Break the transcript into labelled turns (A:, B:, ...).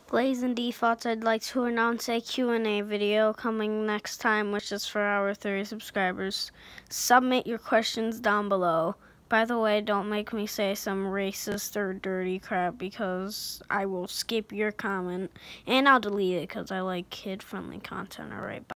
A: Blazing Defaults, I'd like to announce a Q&A video coming next time, which is for our 30 subscribers. Submit your questions down below. By the way, don't make me say some racist or dirty crap because I will skip your comment and I'll delete it because I like kid-friendly content. Alright, bye.